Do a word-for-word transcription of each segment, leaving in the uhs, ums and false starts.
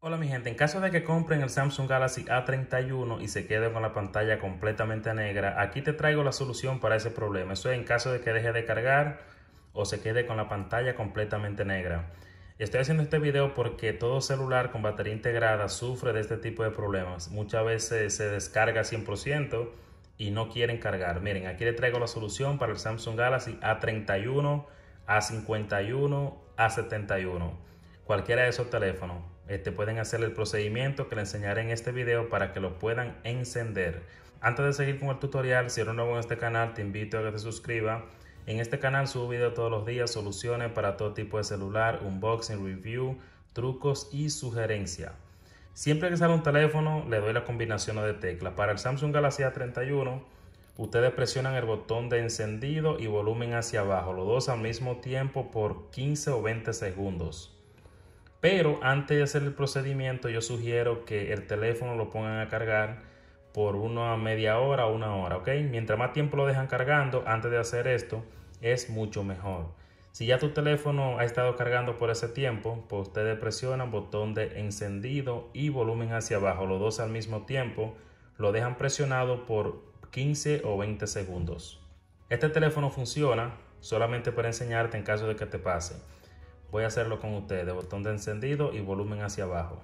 Hola mi gente, en caso de que compren el Samsung Galaxy A treinta y uno y se queden con la pantalla completamente negra, aquí te traigo la solución para ese problema. Eso es en caso de que deje de cargar o se quede con la pantalla completamente negra. Estoy haciendo este video porque todo celular con batería integrada sufre de este tipo de problemas. Muchas veces se descarga cien por ciento y no quieren cargar. Miren, aquí les traigo la solución para el Samsung Galaxy A treinta y uno, A cincuenta y uno, A setenta y uno. Cualquiera de esos teléfonos. Este, pueden hacer el procedimiento que les enseñaré en este video para que lo puedan encender. Antes de seguir con el tutorial, si eres nuevo en este canal, te invito a que te suscribas. En este canal subo videos todos los días, soluciones para todo tipo de celular, unboxing, review, trucos y sugerencias. Siempre que sale un teléfono, le doy la combinación de teclas. Para el Samsung Galaxy A treinta y uno, ustedes presionan el botón de encendido y volumen hacia abajo, los dos al mismo tiempo por quince o veinte segundos. Pero antes de hacer el procedimiento, yo sugiero que el teléfono lo pongan a cargar por una media hora o una hora, ¿ok? Mientras más tiempo lo dejan cargando antes de hacer esto, es mucho mejor. Si ya tu teléfono ha estado cargando por ese tiempo, pues ustedes presionan botón de encendido y volumen hacia abajo, los dos al mismo tiempo, lo dejan presionado por quince o veinte segundos. Este teléfono funciona solamente para enseñarte en caso de que te pase. Voy a hacerlo con ustedes, botón de encendido y volumen hacia abajo.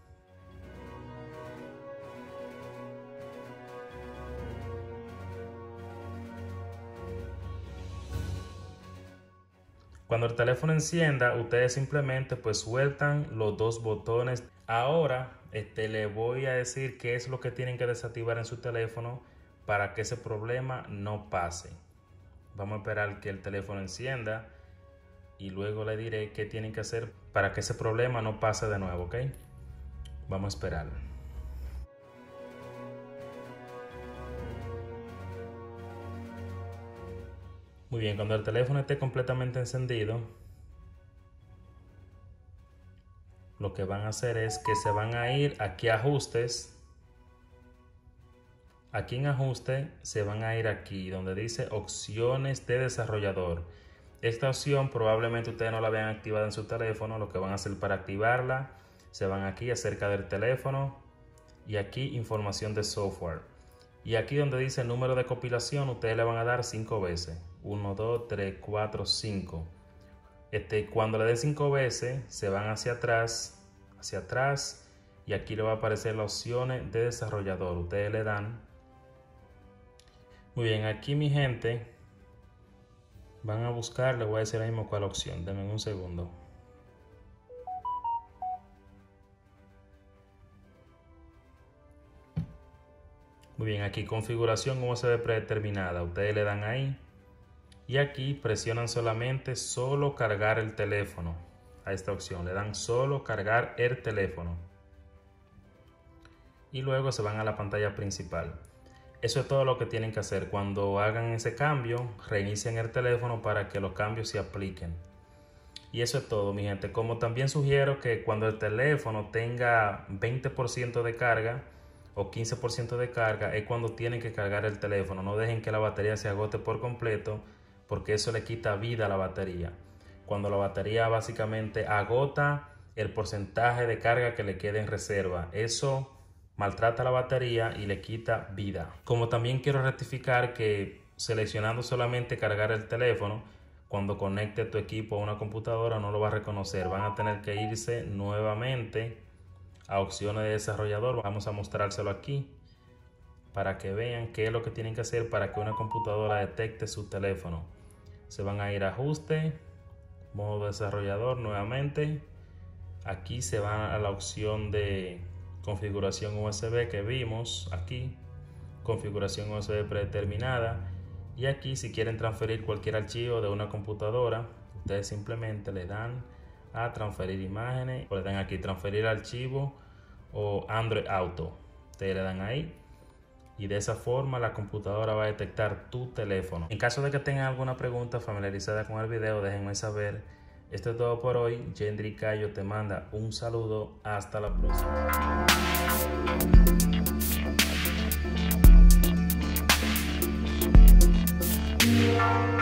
Cuando el teléfono encienda, ustedes simplemente pues sueltan los dos botones. Ahora este, les voy a decir qué es lo que tienen que desactivar en su teléfono para que ese problema no pase. Vamos a esperar que el teléfono encienda y luego le diré qué tienen que hacer para que ese problema no pase de nuevo, ¿ok? Vamos a esperar. Muy bien, cuando el teléfono esté completamente encendido, lo que van a hacer es que se van a ir aquí a ajustes. Aquí en ajuste se van a ir aquí donde dice opciones de desarrollador. Esta opción probablemente ustedes no la vean activada en su teléfono. Lo que van a hacer para activarla, se van aquí acerca del teléfono y aquí información de software. Y aquí donde dice número de compilación, ustedes le van a dar cinco veces. uno, dos, tres, cuatro, cinco. Este, cuando le den cinco veces, se van hacia atrás, hacia atrás y aquí le va a aparecer las opciones de desarrollador. Ustedes le dan. Muy bien, aquí mi gente. Van a buscar, les voy a decir ahora mismo cuál opción. Denme un segundo. Muy bien, aquí configuración U S B predeterminada. Ustedes le dan ahí. Y aquí presionan solamente solo cargar el teléfono. A esta opción le dan solo cargar el teléfono. Y luego se van a la pantalla principal. Eso es todo lo que tienen que hacer. Cuando hagan ese cambio, reinicien el teléfono para que los cambios se apliquen. Y eso es todo, mi gente. Como también sugiero que cuando el teléfono tenga veinte por ciento de carga o quince por ciento de carga, es cuando tienen que cargar el teléfono. No dejen que la batería se agote por completo, porque eso le quita vida a la batería. Cuando la batería básicamente agota el porcentaje de carga que le quede en reserva, eso maltrata la batería y le quita vida. Como también quiero rectificar que seleccionando solamente cargar el teléfono, cuando conecte tu equipo a una computadora no lo va a reconocer. Van a tener que irse nuevamente a opciones de desarrollador. Vamos a mostrárselo aquí para que vean qué es lo que tienen que hacer para que una computadora detecte su teléfono. Se van a ir a ajuste, modo desarrollador nuevamente. Aquí se van a la opción de configuración U S B que vimos aquí, configuración U S B predeterminada, y aquí si quieren transferir cualquier archivo de una computadora, ustedes simplemente le dan a transferir imágenes o le dan aquí transferir archivo o Android Auto. Ustedes le dan ahí y de esa forma la computadora va a detectar tu teléfono. En caso de que tengan alguna pregunta familiarizada con el video, déjenme saber. Esto es todo por hoy. Gendry Cayo te manda un saludo. Hasta la próxima.